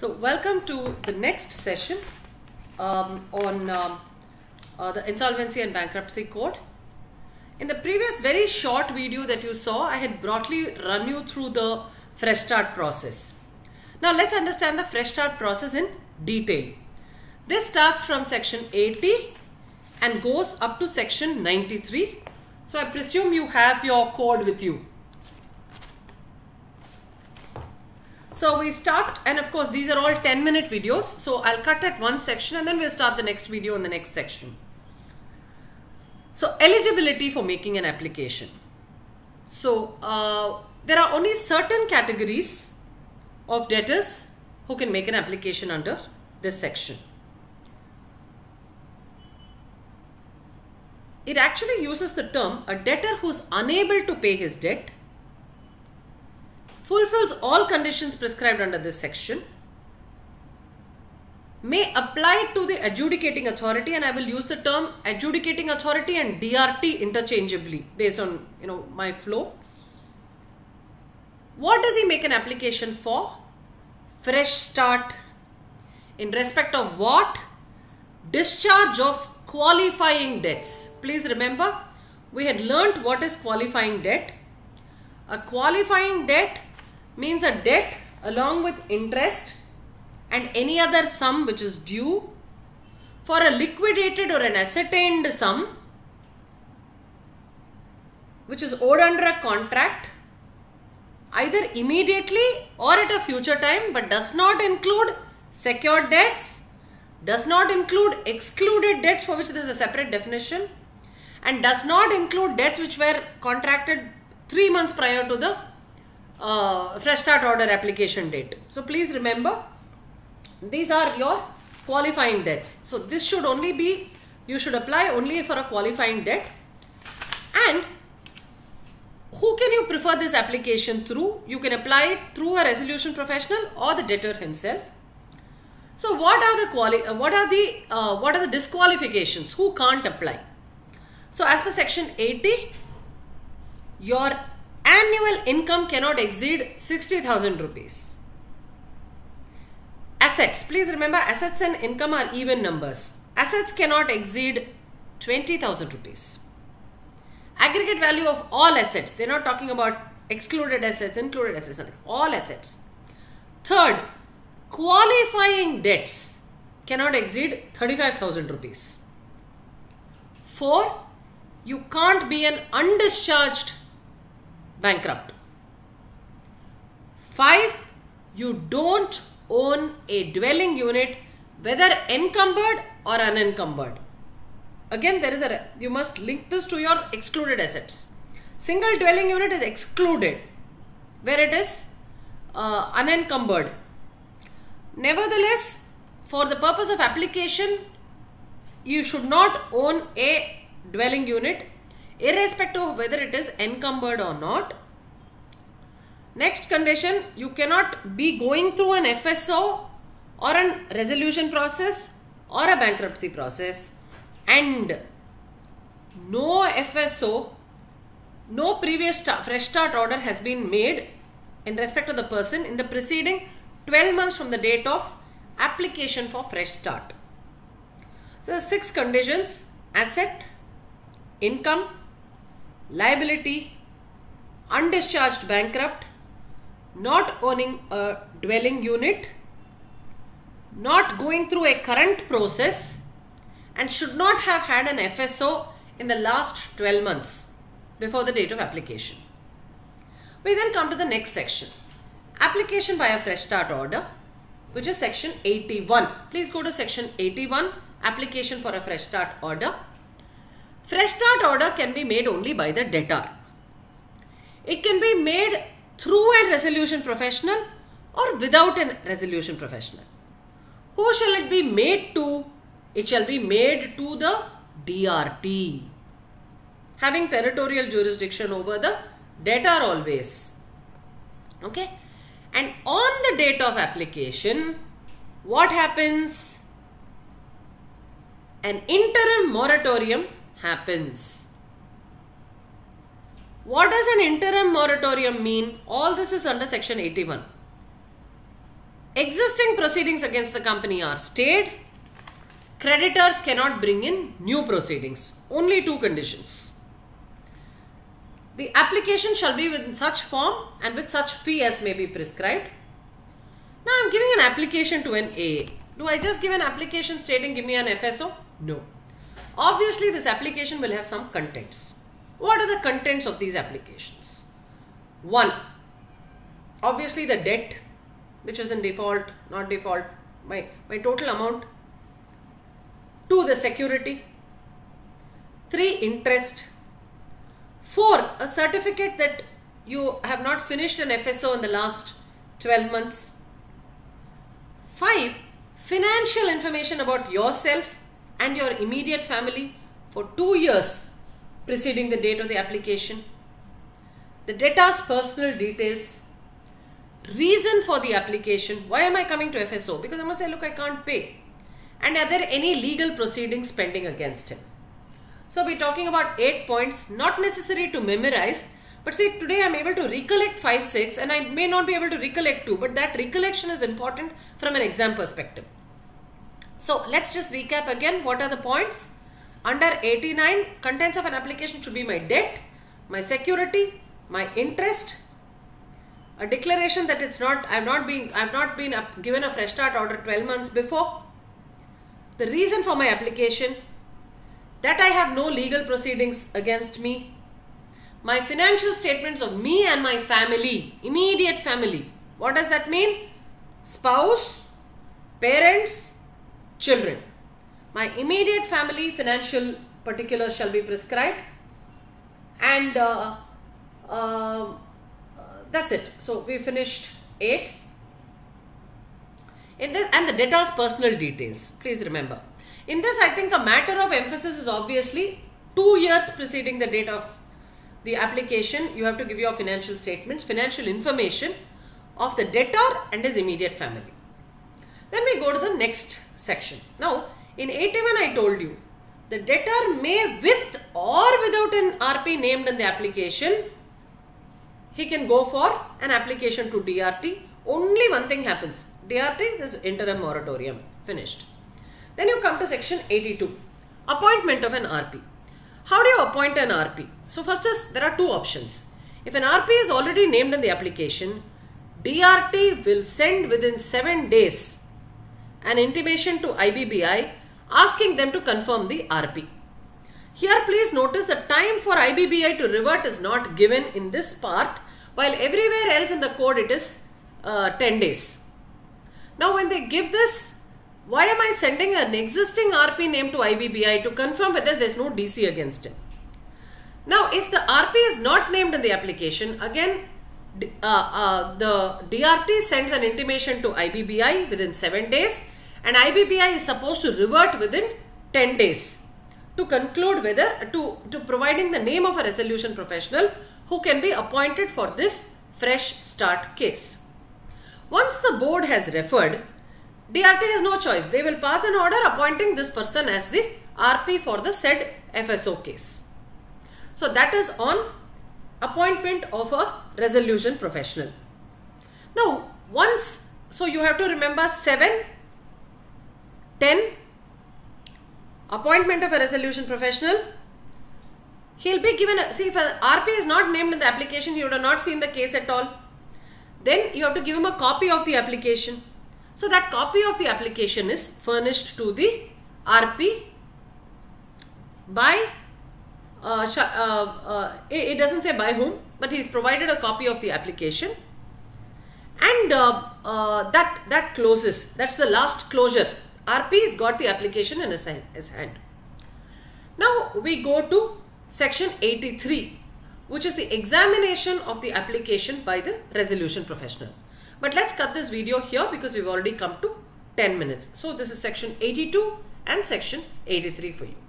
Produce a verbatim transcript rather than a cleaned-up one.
So welcome to the next session um, on um, uh, the Insolvency and Bankruptcy Code. In the previous very short video that you saw, I had broadly run you through the fresh start process. Now let's understand the fresh start process in detail. This starts from section eighty and goes up to section ninety-three. So I presume you have your code with you. So we start, and of course these are all ten minute videos, so I'll cut at one section and then we'll start the next video in the next section. So eligibility for making an application. So uh, there are only certain categories of debtors who can make an application under this section. It actually uses the term a debtor who is unable to pay his debt, fulfills all conditions prescribed under this section, may apply to the adjudicating authority, and I will use the term adjudicating authority and D R T interchangeably based on you know my flow. What does he make an application for? Fresh start. In respect of what? Discharge of qualifying debts. Please remember, we had learnt what is qualifying debt. A qualifying debt means a debt along with interest and any other sum which is due for a liquidated or an ascertained sum which is owed under a contract either immediately or at a future time, but does not include secured debts, does not include excluded debts for which there is a separate definition, and does not include debts which were contracted three months prior to the uh, fresh start order application date. So please remember, these are your qualifying debts. So this should only be, you should apply only for a qualifying debt. And who can you prefer this application through? You can apply it through a resolution professional or the debtor himself. So what are the quali uh, what are the uh, what are the disqualifications? Who can't apply? So as per section eighty, your annual income cannot exceed sixty thousand rupees. Assets, please remember, assets and income are even numbers. Assets cannot exceed twenty thousand rupees. Aggregate value of all assets, they're not talking about excluded assets, included assets, nothing. All assets. Third, qualifying debts cannot exceed thirty-five thousand rupees. Four, you can't be an undischarged bankrupt. Five, you don't own a dwelling unit, whether encumbered or unencumbered. Again, there is a, you must link this to your excluded assets. Single dwelling unit is excluded where it is uh, unencumbered. Nevertheless, for the purpose of application, you should not own a dwelling unit irrespective of whether it is encumbered or not. Next condition, you cannot be going through an F S O or a resolution process or a bankruptcy process, and no F S O, no previous start, fresh start order has been made in respect of the person in the preceding twelve months from the date of application for fresh start. So six conditions: asset, income, liability, undischarged bankrupt, not owning a dwelling unit, not going through a current process, and should not have had an F S O in the last twelve months before the date of application. We then come to the next section. Application by a fresh start order, which is section eighty-one. Please go to section eighty-one, application for a fresh start order. Fresh start order can be made only by the debtor. It can be made through a resolution professional or without a resolution professional. Who shall it be made to? It shall be made to the D R T, having territorial jurisdiction over the debtor always. Okay? And on the date of application, what happens? An interim moratorium happens. What does an interim moratorium mean? All this is under section eighty-one. Existing proceedings against the company are stayed. Creditors cannot bring in new proceedings. Only two conditions. The application shall be within such form and with such fee as may be prescribed. Now I am giving an application to an A A. Do I just give an application stating give me an F S O? No. Obviously this application will have some contents. What are the contents of these applications? One, obviously the debt which is in default, not default, my, my total amount. Two, the security. Three, interest. Four, a certificate that you have not finished an F S O in the last twelve months. Five, financial information about yourself and your immediate family for two years preceding the date of the application. The debtor's personal details. Reason for the application. Why am I coming to F S O? Because I must say, look, I can't pay. And are there any legal proceedings pending against him? So we're talking about eight points, not necessary to memorize. But see, today I'm able to recollect five, six, and I may not be able to recollect two, but that recollection is important from an exam perspective. So let's just recap again. What are the points? Under eighty-nine, contents of an application should be my debt, my security, my interest, a declaration that it's not, I've not been, I've not been given a fresh start order twelve months before, the reason for my application, that I have no legal proceedings against me, my financial statements of me and my family, immediate family. What does that mean? Spouse, parents, children. My immediate family financial particulars shall be prescribed, and uh, uh, that's it. So we finished eight. In this, and the debtor's personal details. Please remember. In this, I think a matter of emphasis is obviously two years preceding the date of the application. You have to give your financial statements, financial information of the debtor and his immediate family. Then we go to the next section. Now, in eighty-one, I told you the debtor may, with or without an R P named in the application, he can go for an application to D R T. Only one thing happens. D R T is interim moratorium. Finished. Then you come to section eighty-two. Appointment of an R P. How do you appoint an R P? So first is, there are two options. If an R P is already named in the application, D R T will send within seven days an intimation to I B B I asking them to confirm the R P. Here please notice the time for I B B I to revert is not given in this part, while everywhere else in the code it is uh, ten days. Now when they give this, why am I sending an existing R P name to I B B I to confirm whether there is no D C against him? Now if the R P is not named in the application, again uh, uh, the D R T sends an intimation to I B B I within seven days, and I B B I is supposed to revert within ten days to conclude whether, to, to providing the name of a resolution professional who can be appointed for this fresh start case. Once the board has referred, D R T has no choice. They will pass an order appointing this person as the R P for the said F S O case. So that is on appointment of a resolution professional. Now once, so you have to remember seven, ten, appointment of a resolution professional. He'll be given, a, see if an R P is not named in the application, he would have not seen the case at all. Then you have to give him a copy of the application. So that copy of the application is furnished to the R P by, uh, uh, uh, it, it doesn't say by whom, but he's provided a copy of the application. And uh, uh, that, that closes, that's the last closure. R P has got the application in his hand, his hand. Now we go to section eighty-three, which is the examination of the application by the resolution professional. But let's cut this video here because we've already come to ten minutes. So this is section eighty-two and section eighty-three for you.